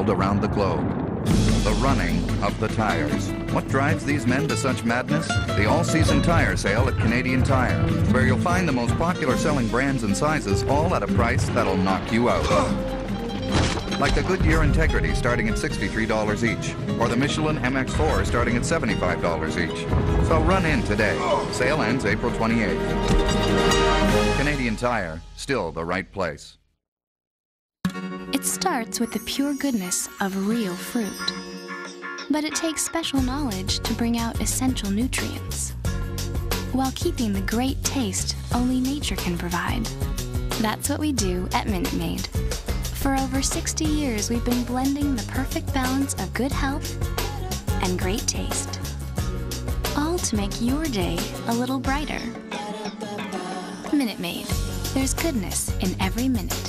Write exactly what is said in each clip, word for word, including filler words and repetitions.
traveled around the globe. The running of the tires. What drives these men to such madness? The all-season tire sale at Canadian Tire, where you'll find the most popular selling brands and sizes, all at a price that'll knock you out. Like the Goodyear Integrity starting at sixty-three dollars each, or the Michelin M X four starting at seventy-five dollars each. So run in today. Sale ends April twenty-eighth. Canadian Tire, still the right place. It starts with the pure goodness of real fruit. But it takes special knowledge to bring out essential nutrients, while keeping the great taste only nature can provide. That's what we do at Minute Maid. For over sixty years, we've been blending the perfect balance of good health and great taste, all to make your day a little brighter. Minute Maid. There's goodness in every minute.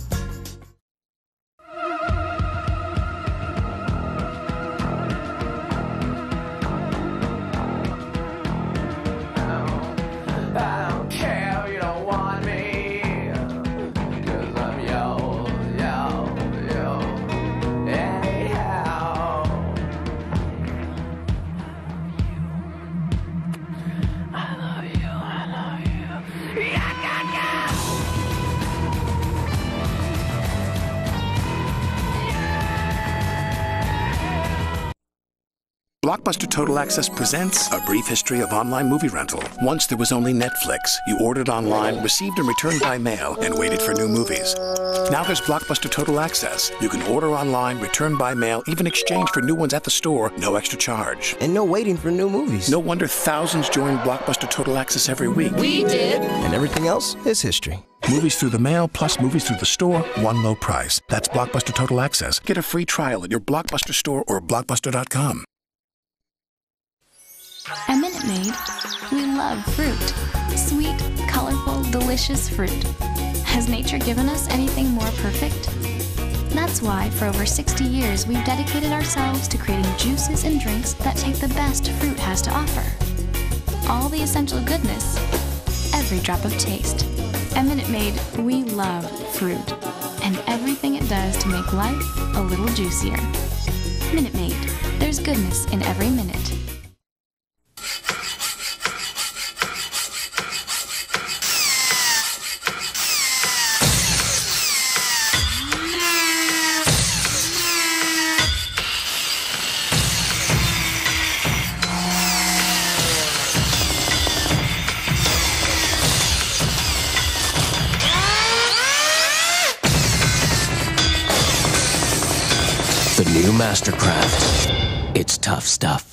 Blockbuster Total Access presents A Brief History of Online Movie Rental. Once there was only Netflix. You ordered online, received and returned by mail, and waited for new movies. Now there's Blockbuster Total Access. You can order online, return by mail, even exchange for new ones at the store, no extra charge. And no waiting for new movies. No wonder thousands join Blockbuster Total Access every week. We did! And everything else is history. Movies through the mail plus movies through the store, one low price. That's Blockbuster Total Access. Get a free trial at your Blockbuster store or blockbuster dot com. At Minute Maid, we love fruit. Sweet, colorful, delicious fruit. Has nature given us anything more perfect? That's why, for over sixty years, we've dedicated ourselves to creating juices and drinks that take the best fruit has to offer. All the essential goodness, every drop of taste. At Minute Maid, we love fruit and everything it does to make life a little juicier. Minute Maid, there's goodness in every minute. The new Mastercraft. It's tough stuff.